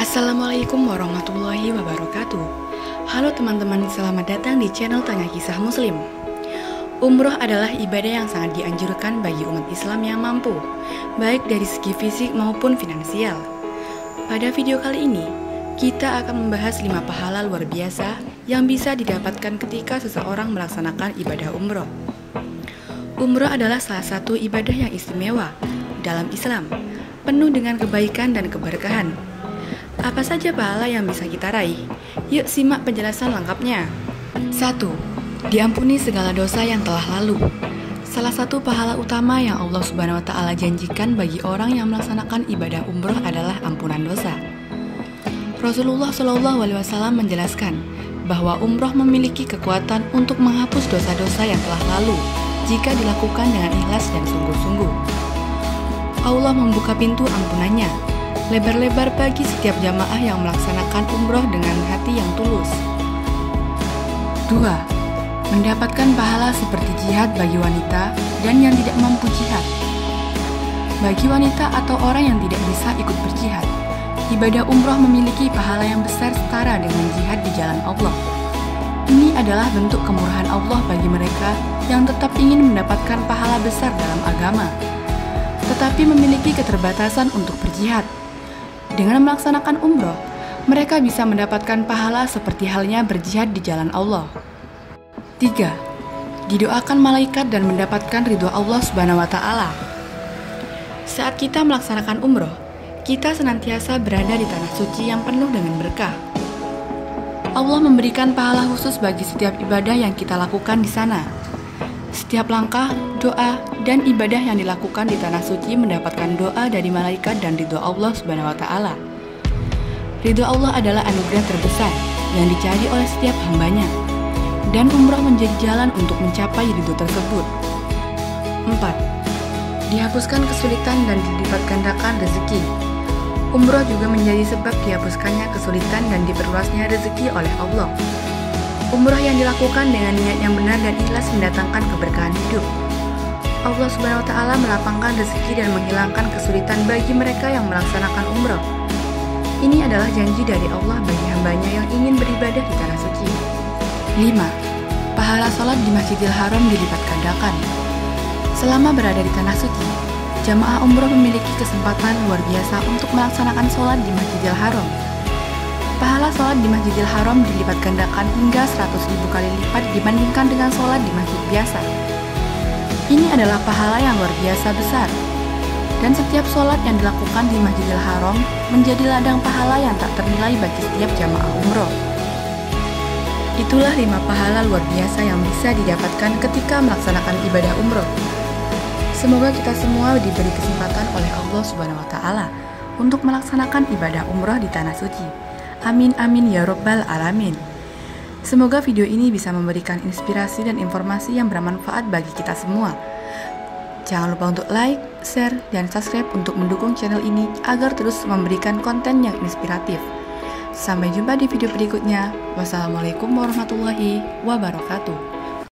Assalamualaikum warahmatullahi wabarakatuh. Halo teman-teman, selamat datang di channel Tengah Kisah Muslim. Umroh adalah ibadah yang sangat dianjurkan bagi umat Islam yang mampu, baik dari segi fisik maupun finansial. Pada video kali ini, kita akan membahas 5 pahala luar biasa yang bisa didapatkan ketika seseorang melaksanakan ibadah umroh. Umroh adalah salah satu ibadah yang istimewa dalam Islam, penuh dengan kebaikan dan keberkahan. Apa saja pahala yang bisa kita raih? Yuk simak penjelasan lengkapnya. 1. Diampuni segala dosa yang telah lalu. Salah satu pahala utama yang Allah Subhanahu wa Ta'ala janjikan bagi orang yang melaksanakan ibadah umroh adalah ampunan dosa. Rasulullah SAW menjelaskan bahwa umroh memiliki kekuatan untuk menghapus dosa-dosa yang telah lalu jika dilakukan dengan ikhlas dan sungguh-sungguh. Allah membuka pintu ampunannya lebar-lebar bagi setiap jamaah yang melaksanakan umroh dengan hati yang tulus. 2. Mendapatkan pahala seperti jihad bagi wanita dan yang tidak mampu jihad. Bagi wanita atau orang yang tidak bisa ikut berjihad, ibadah umroh memiliki pahala yang besar setara dengan jihad di jalan Allah. Ini adalah bentuk kemurahan Allah bagi mereka yang tetap ingin mendapatkan pahala besar dalam agama, tetapi memiliki keterbatasan untuk berjihad. Dengan melaksanakan umroh, mereka bisa mendapatkan pahala seperti halnya berjihad di jalan Allah. 3. Didoakan malaikat dan mendapatkan ridho Allah Subhanahu wa Ta'ala. Saat kita melaksanakan umroh, kita senantiasa berada di tanah suci yang penuh dengan berkah. Allah memberikan pahala khusus bagi setiap ibadah yang kita lakukan di sana. Setiap langkah, doa, dan ibadah yang dilakukan di tanah suci mendapatkan doa dari malaikat dan ridho Allah Subhanahu wa Ta'ala. Ridho Allah adalah anugerah terbesar yang dicari oleh setiap hambanya, dan umrah menjadi jalan untuk mencapai ridho tersebut. 4. Dihapuskan kesulitan dan dilipat gandakan rezeki. Umrah juga menjadi sebab dihapuskannya kesulitan dan diperluasnya rezeki oleh Allah. Umrah yang dilakukan dengan niat yang benar dan ikhlas mendatangkan keberkahan hidup. Allah Subhanahu wa Ta'ala melapangkan rezeki dan menghilangkan kesulitan bagi mereka yang melaksanakan umrah. Ini adalah janji dari Allah bagi hambanya yang ingin beribadah di tanah suci. 5. Pahala sholat di Masjidil Haram dilipat gandakan. Selama berada di tanah suci, jamaah umrah memiliki kesempatan luar biasa untuk melaksanakan sholat di Masjidil Haram. Pahala sholat di Masjidil Haram dilipat gandakan hingga 100.000 kali lipat dibandingkan dengan sholat di masjid biasa. Ini adalah pahala yang luar biasa besar, dan setiap sholat yang dilakukan di Masjidil Haram menjadi ladang pahala yang tak ternilai bagi setiap jamaah umroh. Itulah 5 pahala luar biasa yang bisa didapatkan ketika melaksanakan ibadah umroh. Semoga kita semua diberi kesempatan oleh Allah Subhanahu wa Ta'ala untuk melaksanakan ibadah umroh di tanah suci. Amin amin ya robbal alamin. Semoga video ini bisa memberikan inspirasi dan informasi yang bermanfaat bagi kita semua. Jangan lupa untuk like, share, dan subscribe untuk mendukung channel ini agar terus memberikan konten yang inspiratif. Sampai jumpa di video berikutnya. Wassalamualaikum warahmatullahi wabarakatuh.